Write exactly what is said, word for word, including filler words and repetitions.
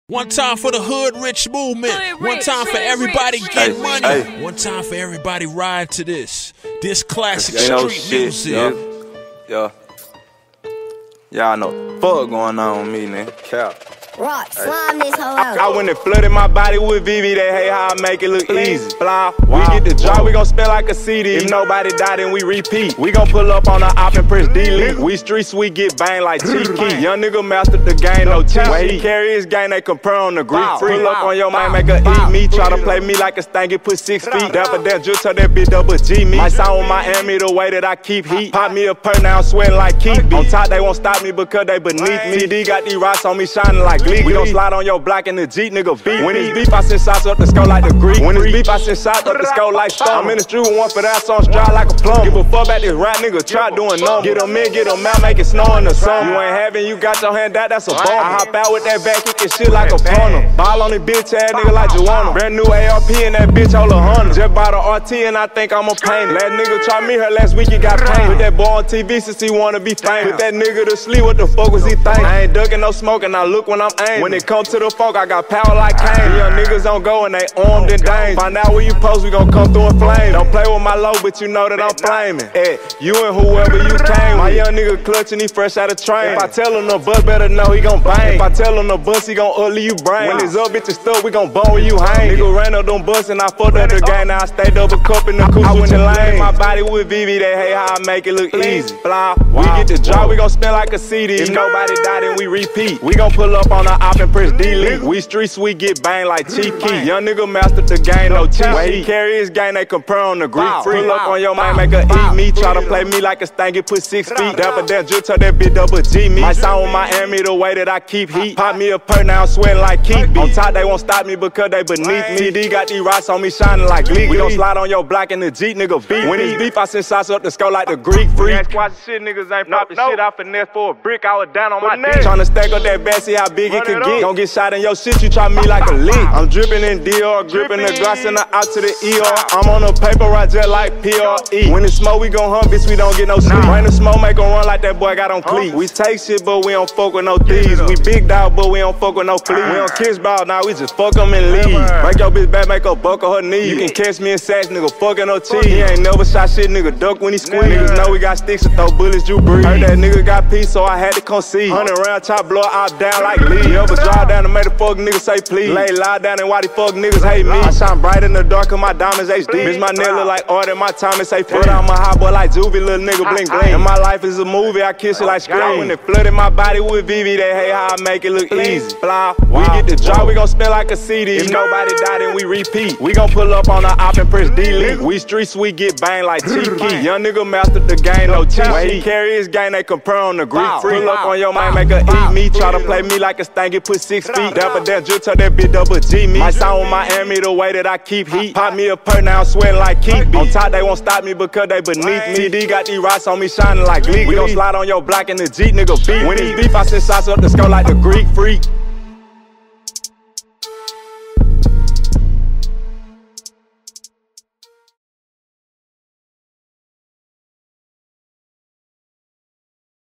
One time for the hood rich movement. Hood One rich, time for rich, everybody rich, getting rich. money. Hey. One time for everybody ride to this. This classic Ain't no street shit, music. yeah. Yeah. Y'all know fuck going on with me, man. Cap. Rock, slime this hoe out. I went and flooded my body with V V, they hate how I make it look easy. Fly, we get the job, we gon' spend like a C D. If nobody die, then we repeat. We gon' pull up on the op and press delete. We streets, we get banged like Chief Keef. Young nigga mastered the game, no cheat. When he carry his gang, they compare on the Greek. Pull up on your man, make her eat me. Try to play me like a stanky, put six feet. Dapper that just tell that bitch double G me. My sound with Miami, the way that I keep heat. Pop me a per now, I'm sweating like Keith. On top, they won't stop me because they beneath me. T D got these rocks on me shining like Glee. We gon' slide on your block in the Jeep, nigga beat. When it's beef, I send shots up the skull like the Greek. When it's beef, I send shots up the skull like Storm. I'm in the street with one for that, so I'm dry like a plum. Give a fuck about this rap nigga, try doing numbers. Get them in, get them out, make it snow in the sun. You ain't having, you got your hand out, that's a bomb. I hop out with that back, kickin' shit like a punter. Ball on the bitch ass nigga like Joanna. Brand new A R P and that bitch hold a hundred. Just bought a R T and I think I'm a painter. Last nigga try me her last week, he got pain. Put that boy on T V since he wanna be famous. Put that nigga to sleep, what the fuck was he thinking? I ain't ducking no smoking, I look when I'm aiming. When it comes to the funk, I got power like Kane. Young niggas don't go and they armed and dangerous. Find out where you post, we gon' come through and flame. Don't play with my low, but you know that I'm flaming. Hey, you and whoever you came. My young nigga clutching, he fresh out of train. If I tell him the bus, better know he gon' bang. If I tell him the bus, he gon' ugly you brain. When it's up, bitch, it's stuck, we gon' bone where you hang. Nigga ran up them bus and I fucked up the game. Now I stayed double cup in the coupe. I went and lane my body with V V, they hate how I make it look easy. Fly, we get the job, we gon' spend like a C D. If nobody die, then we repeat. We gon' pull up on the op and press delete. We streets, we get banged like Chief Keef. Young nigga mastered the game, no cheat. When he carry his gang, they compare on the Greek. Pull up on your man, make her eat me. Try to play me like a stanky, put six feet. Dapper that just tell that bitch double G me. My sound with Miami, the way that I keep heat. Pop me a per now, I'm sweating like Keith. On top, they won't stop me because they beneath me. T D got these rocks on me shining like Glee. We gon' slide on your block in the Jeep, nigga beat. When it's beef, I send shots up the skull like the Greek freak. That's why shit niggas ain't poppin' shit out finesse for a brick. I was down on my dick. Tryna stack up that bag, see how big it could get. Gon' get shot in your shit, you try me like a lick. I'm drippin' in Dior, gripping the glass and the out to the E R. I'm on the paper, I just like P R E. When it's smoke, we gon' hunt, bitch, we don't get no sleep. Rain the smoke, make 'em run like that boy got on cleats. We take shit, but we don't fuck with no thieves. We big dog, but we don't fuck with no fleas. We don't kiss ball, now we just fuck 'em and leave. Break your bitch back, make her buckle her knees. You can catch me in sacks, nigga, fucking no cheese. He ain't never shot shit, nigga, duck when he squeeze. Niggas know we got sticks to throw bullets, you breathe. Heard that nigga got peace, so I had to concede. Hundred round chop, blow out down like Lee. You ever drive down and make the fuck nigga say please? Lay lie down and why the fuck niggas hate me? I shine bright in the dark and my diamonds H D. Bitch, my nail look like art and my time is say foot. I'm a hot boy like Juvie, little nigga bling bling. And my life is a movie, I kiss it like Scream. When they flooded my body with V V, they hate how I make it look easy. Fly, we get the job, we gon' spend like a C D. If nobody die, then we repeat. We gon' pull up on the op and press delete. We streets, we get banged like Chief Keef. Young nigga mastered the game, no cheat. When he carry his gang, they compare on the Greek. Pull up on your man, make her eat me. Try to play me like a stanky, put six feet. Dapper that just tell that bitch double G me. My sound with Miami, the way that I keep heat. Pop me a per now, I'm sweating like Keith. On top, they won't stop me because they beneath me. T D got these rocks on me shining like Glee. We gon' slide on your block in the Jeep, nigga beat. When it's beef, I send shots up the skull like the Greek freak.